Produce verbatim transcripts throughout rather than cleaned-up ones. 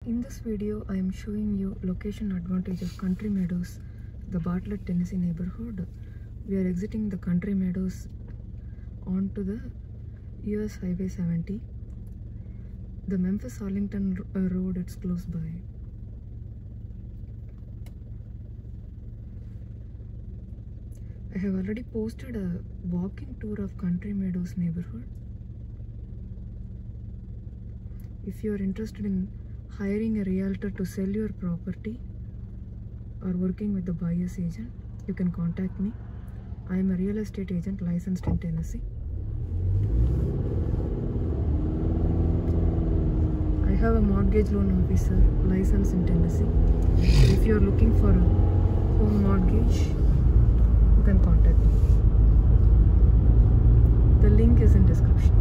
In this video, I am showing you location advantage of Country Meadows, the Bartlett, Tennessee neighborhood. We are exiting the Country Meadows onto the U S Highway seventy. The Memphis-Arlington road, it's close by. I have already posted a walking tour of Country Meadows neighborhood. If you are interested in hiring a realtor to sell your property or working with the buyer's agent, you can contact me. I am a real estate agent licensed in Tennessee. I have a mortgage loan officer licensed in Tennessee. If you are looking for a home mortgage, you can contact me. The link is in description.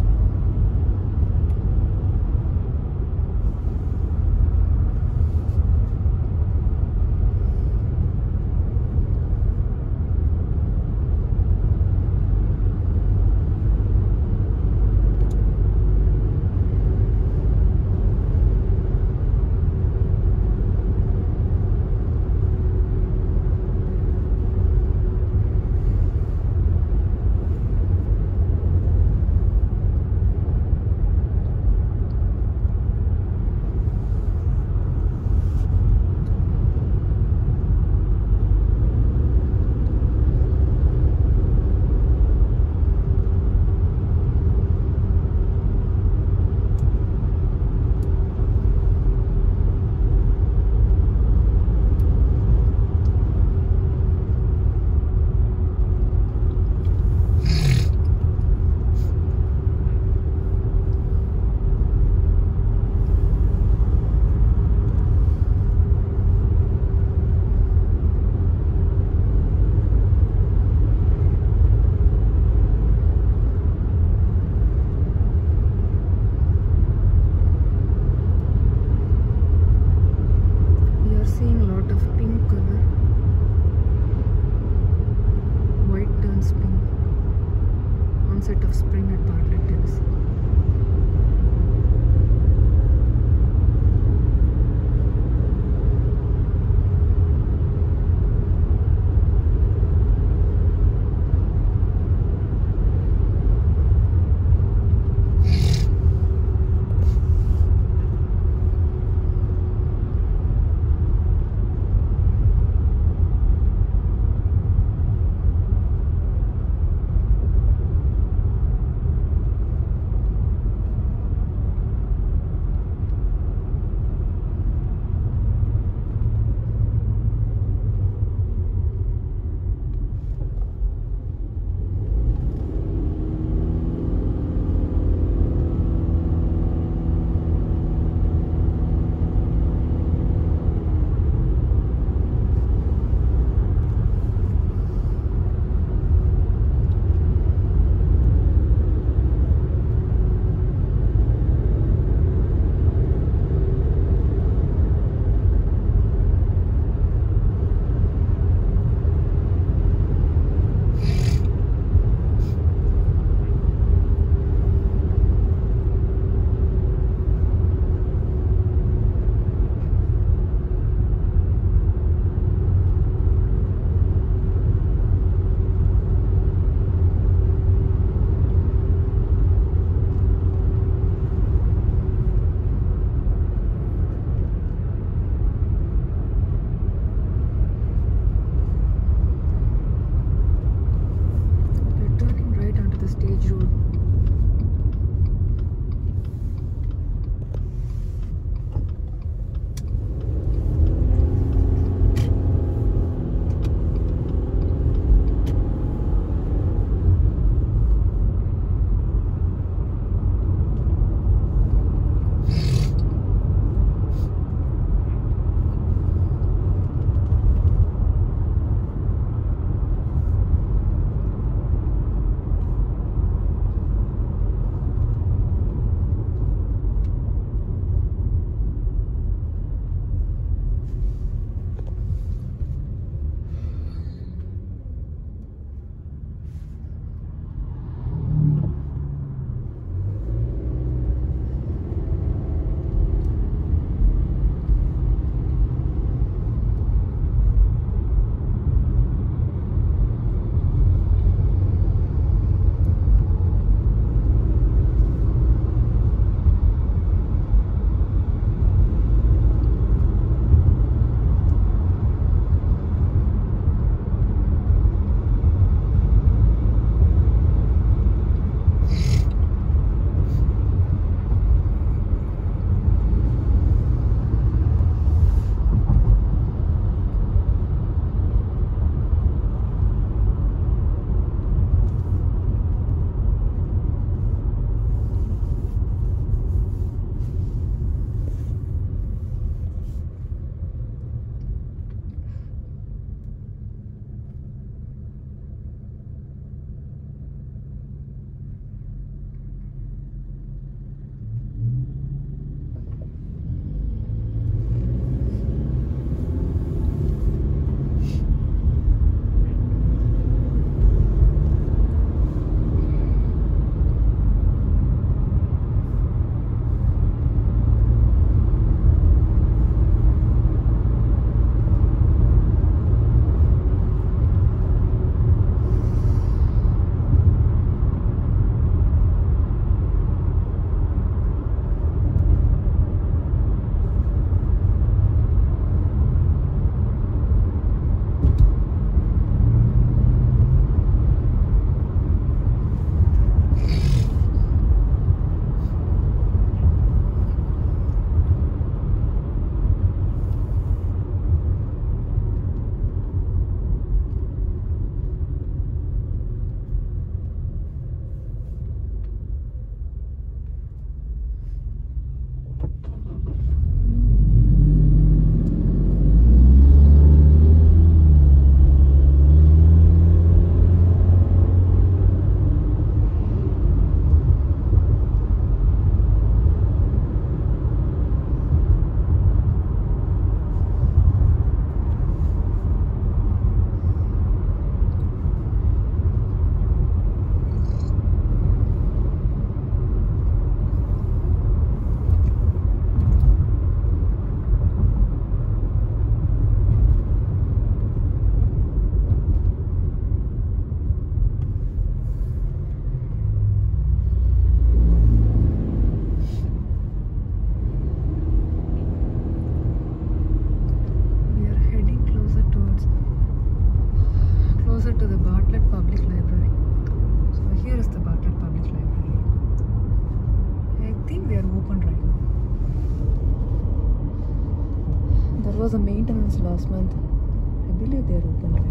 was a maintenance last month. I believe they are open now.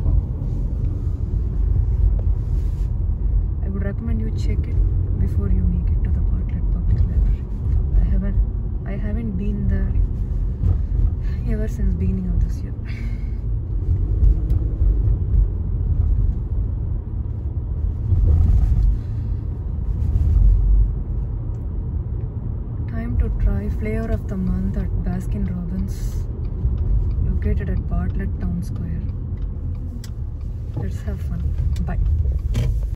I would recommend you check it before you make it to the Bartlett Public Library. I haven't I haven't been there ever since beginning of this year. Time to try flavor of the month at Baskin Robbins, located at Bartlett Town Square. Let's have fun. Bye.